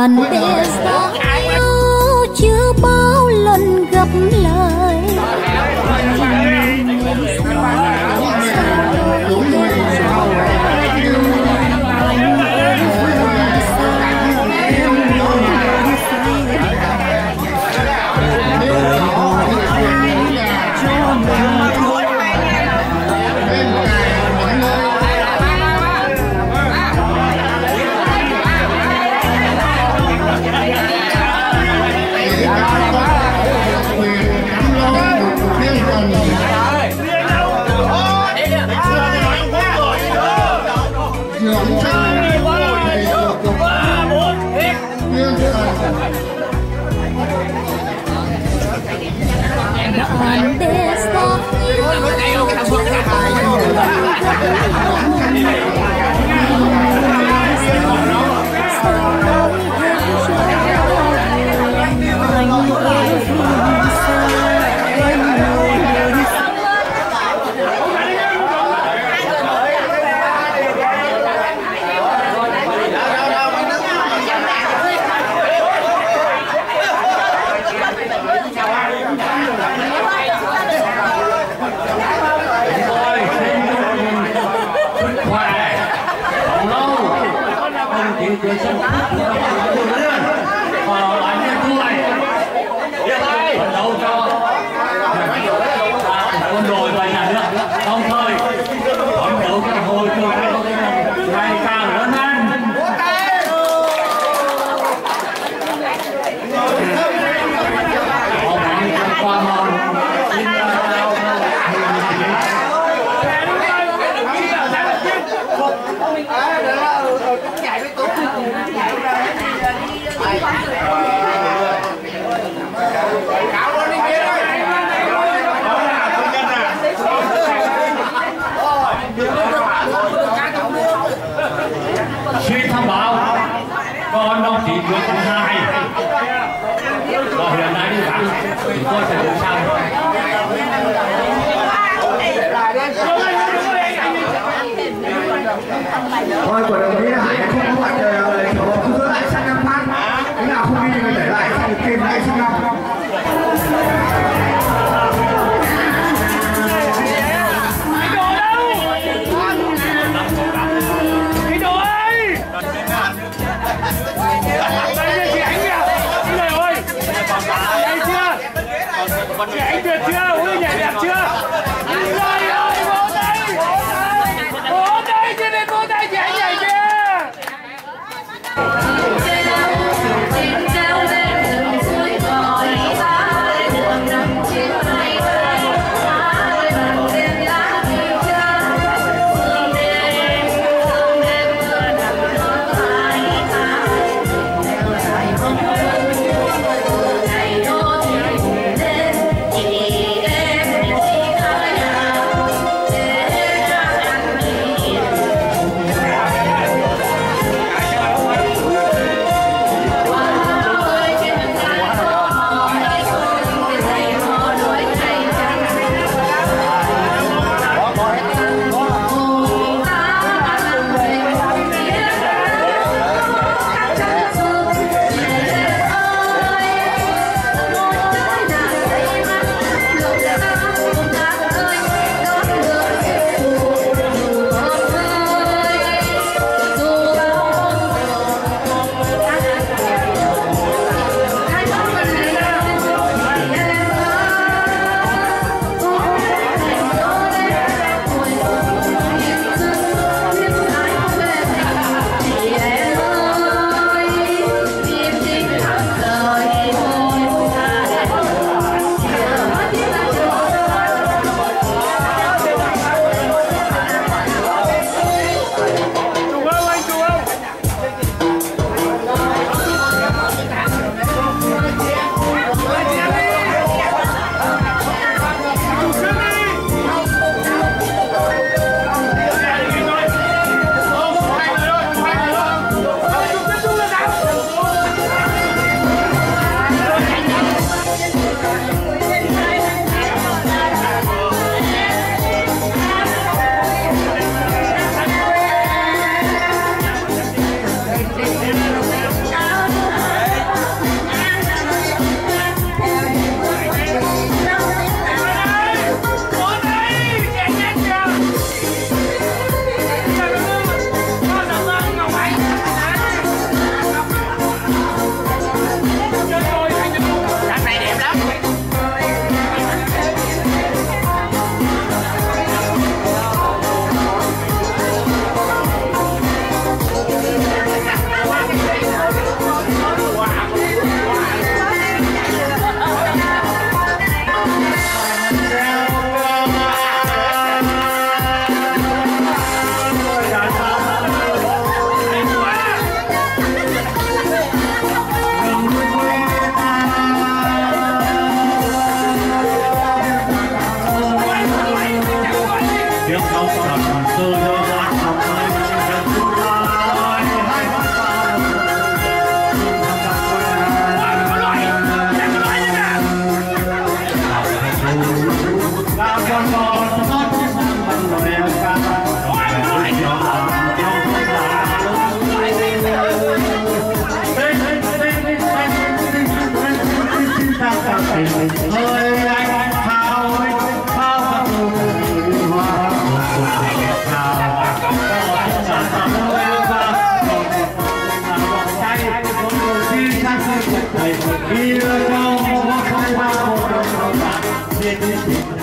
bạn bè xa nhau chưa bao lần gặp lại. Bạn bè xa quân đội và nhà nước đồng thời phấn đấu cho hồi trường ngày càng lớn hơn. Qua mòn xin thông báo con đồng chí Nguyễn Văn Hai và hiện nay đi vắng chúng tôi sẽ được sao thôi của đồng chí Hải không có mặt không giữ lại sang năm phát cái nào không đi thì để lại sang kìm lại sang năm. ơi anh thao các tu hoa thao có sản phẩm và tay đi sang thầy yêu nhau không qua một